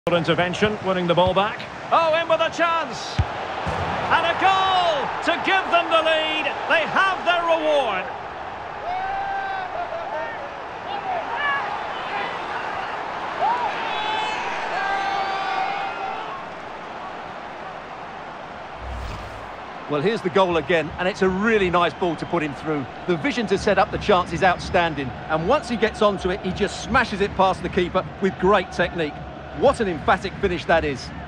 Intervention, winning the ball back. Oh, in with a chance! And a goal to give them the lead. They have their reward. Well, here's the goal again, and it's a really nice ball to put him through. The vision to set up the chance is outstanding, and once he gets onto it, he just smashes it past the keeper with great technique. What an emphatic finish that is.